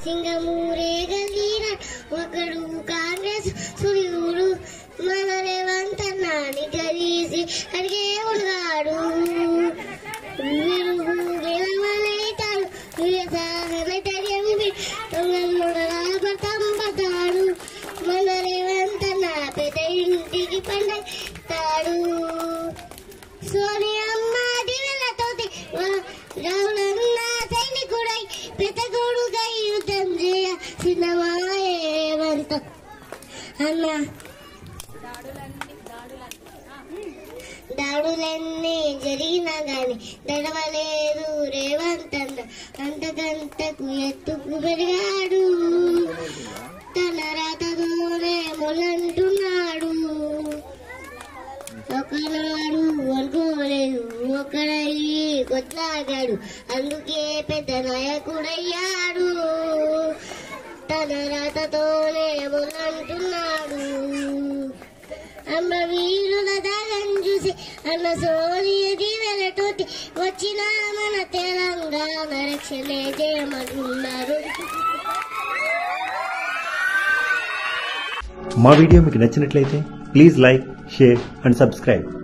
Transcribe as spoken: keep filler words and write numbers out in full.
సింగమూరే గలీన ఒకడు కాంగ్రెస్ సూర్యుడు మన రేవంత్ అన్నాని గలీసి అడిగే ఉడగాడు విలువలైతాడు పడతాడు మన రేవంత్ అన్న పెద్ద ఇంటికి పండుతాడు సోనియమ్మ దివెలతోటి రావులన్న సైనికుడై పెద్ద కొడుకై యుద్ధం చేయ సిద్ధమాయేవంత అన్న దాడులన్నీ జరిగినా గాని దడవలేదు రేవంత్ అన్న అంతకంతకు ఎత్తుకు పెరిగాడు తన రాతతోనే మొలంటున్నాడు ఒకనాడు అనుకోలేదు ఒకడయ్యి కొట్లాగాడు అందుకే పెద్ద నాయకుడయ్యాడు తన రాతతోనే మొలంటున్నాడు అమ్మ వీరుల దాగం చూసి అన్న సోనియ దీవెలతోటి వచ్చిన మన తెలంగాణ రక్షణే చేయమన్నారు. మా వీడియో మీకు నచ్చినట్లయితే please like, share and subscribe.